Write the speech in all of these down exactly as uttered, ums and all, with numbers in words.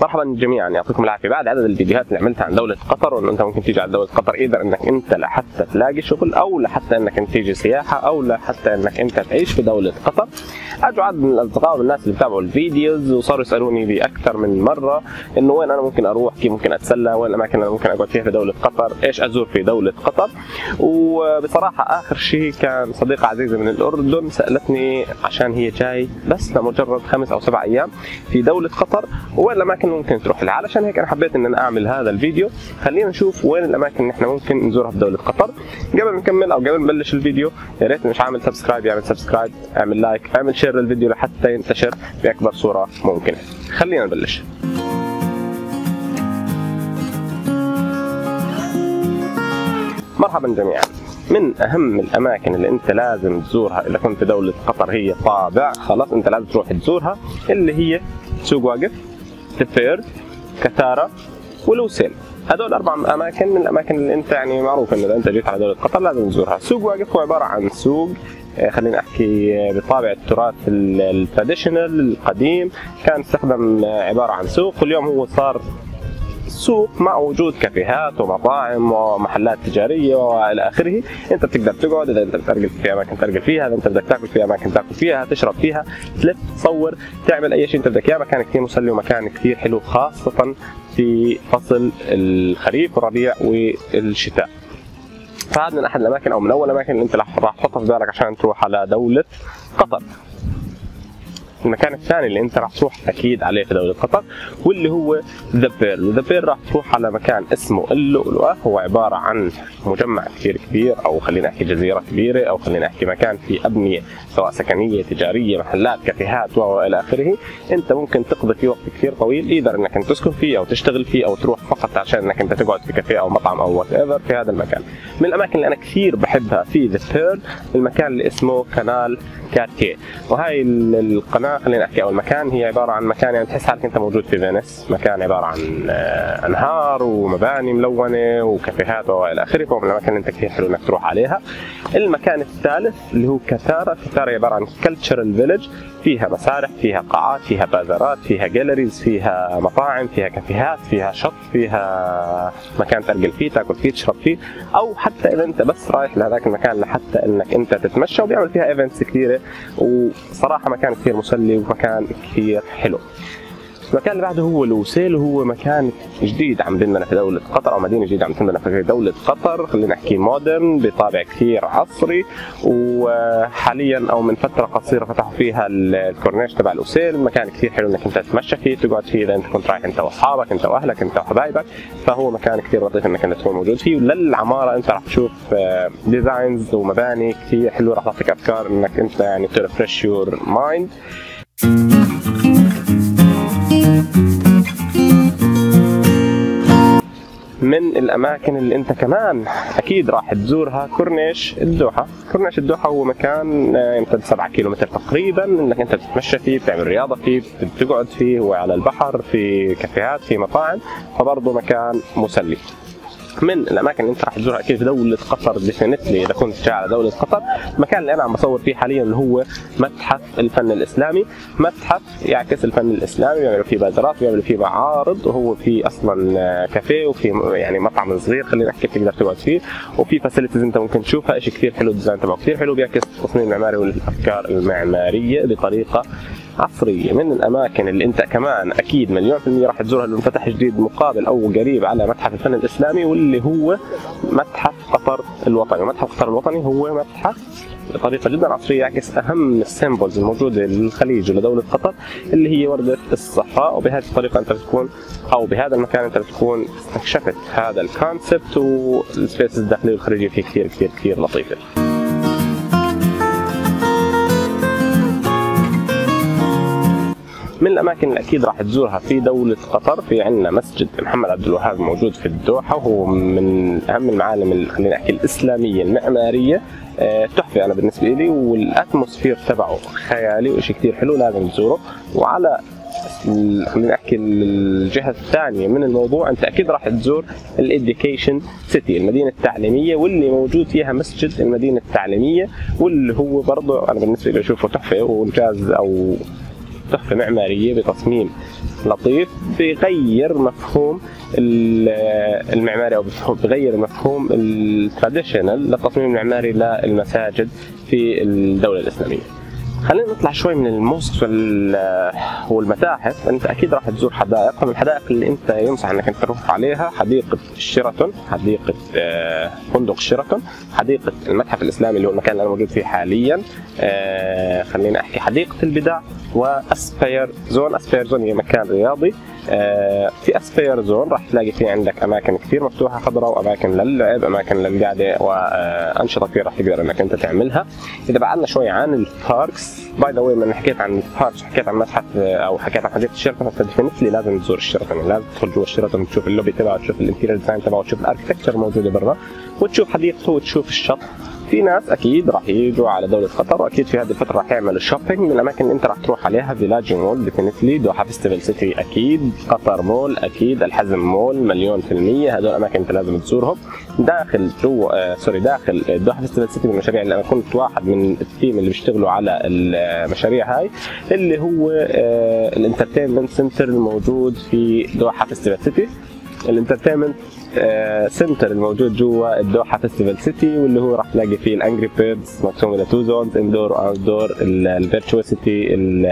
مرحبا جميعا، يعطيكم العافيه. بعد عدد الفيديوهات اللي عملتها عن دوله قطر وانه انت ممكن تيجي على دوله قطر ايذر انك انت لحتى تلاقي شغل او لحتى انك انت تيجي سياحه او لحتى انك انت تعيش في دوله قطر، اجوا عدد من الاصدقاء والناس اللي بتابعوا الفيديوز وصاروا يسالوني باكثر من مره انه وين انا ممكن اروح، كيف ممكن اتسلى، وين الاماكن اللي انا ممكن اقعد فيها في دوله قطر، ايش ازور في دوله قطر. وبصراحه اخر شيء كان صديقه عزيزه من الاردن سالتني عشان هي جاي بس لمجرد خمس او سبع ايام في دوله قطر وين الاماكن اللي ممكن تروح لها، علشان هيك انا حبيت ان انا اعمل هذا الفيديو. خلينا نشوف وين الاماكن اللي احنا ممكن نزورها في دوله قطر. قبل ما نكمل او قبل ما نبلش الفيديو، يا ريت اللي مش عامل سبسكرايب يعمل سبسكرايب، اعمل لايك، اعمل شير للفيديو لحتى ينتشر باكبر صوره ممكنه. خلينا نبلش. مرحبا جميعا. من اهم الاماكن اللي انت لازم تزورها اذا كنت في دوله قطر هي طابع، خلاص انت لازم تروح تزورها، اللي هي سوق واقف، دفير، كتارة، والوسيل. هذول اربع اماكن من الاماكن اللي انت يعني معروف انه اذا انت جيت على دوله قطر لازم تزورها. سوق واقف هو عباره عن سوق خلينا احكي بطابع التراث التراديشنال القديم، كان استخدم عباره عن سوق، واليوم هو صار سوق مع وجود كافيهات ومطاعم ومحلات تجاريه والى اخره. انت بتقدر تقعد، اذا انت بترقل في اماكن ترقل فيها، اذا انت بدك تاكل في اماكن تاكل فيها، تشرب فيها، تلف، تصور، تعمل اي شيء انت بدك اياه. مكان كثير مسلي ومكان كثير حلو خاصه في فصل الخريف والربيع والشتاء. فهذا من احد الاماكن او من اول الاماكن اللي انت راح تحطها في بالك عشان تروح على دوله قطر. المكان الثاني اللي انت راح تروح اكيد عليه في دوله قطر واللي هو ذا بيرل. ذا بيرل راح تروح على مكان اسمه اللؤلؤه، هو عباره عن مجمع كثير كبير او خلينا نحكي جزيره كبيره او خلينا نحكي مكان في ابنيه سواء سكنيه تجاريه محلات كافيهات والى اخره. انت ممكن تقضي فيه وقت كثير طويل، ايذر انك انت تسكن فيه او تشتغل فيه او تروح فقط عشان انك انت تقعد في كافيه او مطعم او وات ايفر في هذا المكان. من الاماكن اللي انا كثير بحبها في ذا بيرل المكان اللي اسمه كانال كارتيه، وهي القناه خلينا نحكي او المكان هي عباره عن مكان يعني تحس حالك انت موجود في فينيس، مكان عباره عن انهار ومباني ملونه وكافيهات والى اخره، فهو من الاماكن اللي انت كثير حلو انك تروح عليها. المكان الثالث اللي هو كتارة. كتارة عباره عن كلتشرال فيلج، فيها مسارح، فيها قاعات، فيها بازارات، فيها جاليريز، فيها مطاعم، فيها كافيهات، فيها شط، فيها مكان ترقل فيه، تاكل فيه، تشرب فيه، او حتى اذا انت بس رايح لهذاك المكان لحتى انك انت تتمشى، وبيعمل فيها ايفنتس كثيره، وصراحه مكان كثير مسلي ومكان كثير حلو. المكان اللي بعده هو الوسيل، وهو مكان جديد عندنا في دوله قطر او مدينه جديده عندنا في دوله قطر، خلينا نحكي مودرن بطابع كثير عصري، وحاليا او من فتره قصيره فتحوا فيها الكورنيش تبع الوسيل. مكان كثير حلو انك انت تتمشى فيه، تقعد فيه اذا انت كنت رايح انت واصحابك، انت واهلك، انت وحبايبك، فهو مكان كثير لطيف انك انت تكون موجود فيه. وللعماره انت راح تشوف ديزاينز ومباني كثير حلوه راح تعطيك افكار انك انت يعني ترفرش يور مايند. من الاماكن اللي انت كمان اكيد راح تزورها كورنيش الدوحه. كورنيش الدوحه هو مكان يمتد سبعة كيلومتر تقريبا انك انت تتمشى فيه، بتعمل رياضه فيه، بتقعد فيه، هو على البحر، في كافيهات، في مطاعم، فبرضه مكان مسلي. من الاماكن اللي انت راح تزورها اكيد في دوله قطر ديفينتلي اذا كنت جاي على دوله قطر، المكان اللي انا عم بصور فيه حاليا اللي هو متحف الفن الاسلامي. متحف يعكس الفن الاسلامي، بيعملوا فيه بازارات، بيعملوا فيه معارض، وهو في اصلا كافيه وفي يعني مطعم صغير خلينا نحكي تقدر تقعد فيه، وفي فاسيلتيز انت ممكن تشوفها، شيء كثير حلو، الديزاين تبعه كثير حلو، بيعكس التصميم المعماري والافكار المعماريه بطريقه عصرية. من الأماكن اللي أنت كمان أكيد مليون في المية راح تزورها اللي انفتح جديد مقابل أو قريب على متحف الفن الإسلامي، واللي هو متحف قطر الوطني. ومتحف قطر الوطني هو متحف بطريقة جدا عصرية يعكس أهم السيمبلز الموجودة للخليج ولدولة قطر اللي هي وردة الصفاء، وبهذه الطريقة أنت بتكون أو بهذا المكان أنت بتكون استكشفت هذا الكونسبت، والسبيس الداخلية والخارجية فيه كثير كثير كثير لطيفة. من الاماكن اللي اكيد راح تزورها في دوله قطر في عندنا مسجد محمد عبد الوهاب موجود في الدوحه، وهو من اهم المعالم اللي خلينا نحكي الاسلاميه المعماريه، تحفه انا بالنسبه لي، والاتموسفير تبعه خيالي وشيء كثير حلو لازم تزوره. وعلى خلينا نحكي الجهه الثانيه من الموضوع انت اكيد راح تزور الاديوكيشن سيتي المدينه التعليميه، واللي موجود فيها مسجد المدينه التعليميه، واللي هو برضه انا بالنسبه لي اشوفه تحفه وانجاز او تحفه معماريه بتصميم لطيف بيغير مفهوم المعماري او بيغير مفهوم التراديشنال للتصميم المعماري للمساجد في الدوله الاسلاميه. خلينا نطلع شوي من الموسك والمتاحف. انت اكيد راح تزور حدائق، من الحدائق اللي انت ينصح انك انت تروح عليها حديقه الشيراتون، حديقه فندق الشيراتون، حديقه المتحف الاسلامي اللي هو المكان اللي انا موجود فيه حاليا، خلينا احكي حديقه البدع، واسبير زون. اسبير زون هي مكان رياضي. في اسبير زون راح تلاقي فيه عندك اماكن كثير مفتوحه خضراء، واماكن للعب، اماكن للقعده، وانشطه كثير راح تقدر انك انت تعملها. اذا بعدنا شوي عن الباركس، باي ذا واي، من حكيت عن الباركس وحكيت عن متحف او حكيت عن حديقه الشيراتون، فديفنتلي لازم تزور الشيراتون، لازم تدخل جوا الشيراتون تشوف اللوبي تبعه، تشوف الانتيريور ديزاين تبعه، تشوف الاركتكتشر الموجوده برا، وتشوف حديقته، وتشوف الشط. في ناس اكيد راح يجوا على دوله قطر، واكيد في هذه الفتره راح يعملوا شوبينج. من الاماكن اللي انت راح تروح عليها فيلاجي مول ديفينتلي، دوحه فيستيفال سيتي اكيد، قطر مول اكيد، الحزم مول مليون في المية، هذول اماكن انت لازم تزورهم. داخل جوا آه سوري داخل دوحه فيستيفال سيتي من المشاريع اللي انا كنت واحد من التيم اللي بيشتغلوا على المشاريع هاي، اللي هو آه الانترتينمنت سنتر الموجود في دوحه فيستيفال سيتي. الانترتينمنت سنتر الموجود جوا الدوحه فيستيفال سيتي، واللي هو راح تلاقي فيه الانجري بيردز مقسوم الى تو زونز، اندور واوت دور، الفيرتشوسيتي،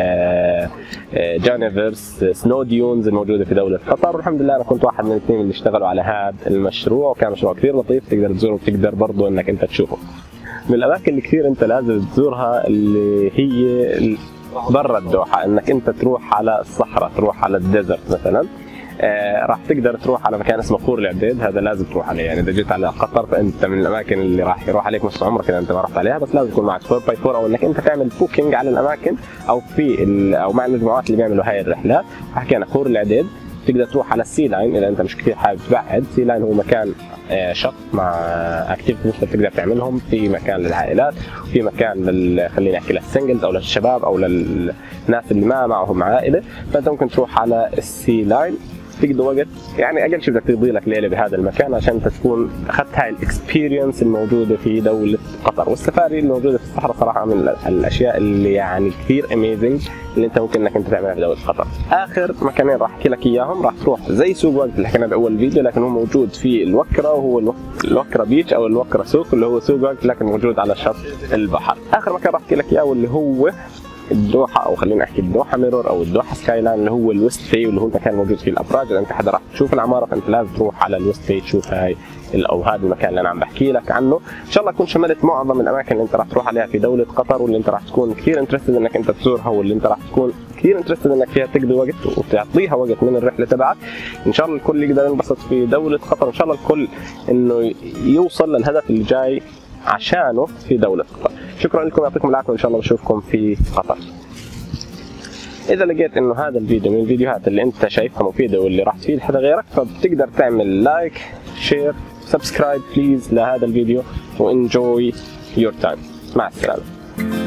الجانيفرز، سنو ديونز الموجوده في دوله قطر. والحمد لله انا كنت واحد من الاثنين اللي اشتغلوا على هذا المشروع، وكان مشروع كثير لطيف، تقدر تزوره وتقدر برضه انك انت تشوفه. من الاماكن اللي كثير انت لازم تزورها اللي هي برا الدوحه، انك انت تروح على الصحراء، تروح على الديزرت مثلا. آه راح تقدر تروح على مكان اسمه خور العبيد، هذا لازم تروح عليه. يعني اذا جيت على قطر فانت من الاماكن اللي راح يروح عليك نص عمرك اذا انت ما رحت عليها، بس لازم يكون معك فور باي فور، او انك انت تعمل بوكينج على الاماكن، او في او مع المجموعات اللي بيعملوا هاي الرحلات. حكينا خور العبيد، تقدر تروح على السي لاين اذا انت مش كثير حابب تبعد. سي لاين هو مكان آه شط مع اكتيفيتيز انت تقدر تعملهم، في مكان للعائلات، وفي مكان لل خلينا نحكي للسنجلز او للشباب او للناس اللي ما معهم عائله. فانت ممكن تروح على السي لاين، تقضي وقت يعني اقل شيء بدك تقضي لك ليله بهذا المكان عشان تكون اخذت هاي الاكسبيرينس الموجوده في دوله قطر. والسفاري الموجوده في الصحراء صراحه من الاشياء اللي يعني كثير اميزنج اللي انت ممكن انك انت تعملها في دوله قطر. اخر مكانين راح احكي لك اياهم، راح تروح زي سوق وقت اللي حكينا باول فيديو، لكن هو موجود في الوكره، وهو الوكره بيتش او الوكره سوق، اللي هو سوق وقت لكن موجود على شط البحر. اخر مكان راح احكي لك اياه واللي هو الدوحه، او خلينا نحكي الدوحه ميرور او الدوحه سكاي لاين، اللي هو الويست في، واللي هو المكان الموجود فيه الابراج. اذا انت حدا راح تشوف العماره فانت لازم تروح على الويست في تشوف هاي او هذا المكان اللي انا عم بحكي لك عنه. ان شاء الله اكون شملت معظم الاماكن اللي انت راح تروح عليها في دوله قطر، واللي انت راح تكون كثير انترستد انك انت تزورها، واللي انت راح تكون كثير انترستد انك فيها تقضي وقت وتعطيها وقت من الرحله تبعك. ان شاء الله الكل يقدر ينبسط في دوله قطر، ان شاء الله الكل انه يوصل للهدف اللي جاي عشانه في دوله قطر. شكرا لكم، يعطيكم العافيه، وان شاء الله بشوفكم في قطر. إذا لقيت إنه هذا الفيديو من الفيديوهات اللي أنت شايفها مفيدة واللي راح تفيد حدا غيرك، فبتقدر تعمل لايك، شير، سبسكرايب بليز لهذا الفيديو، وانجوي يور تايم. مع السلامة.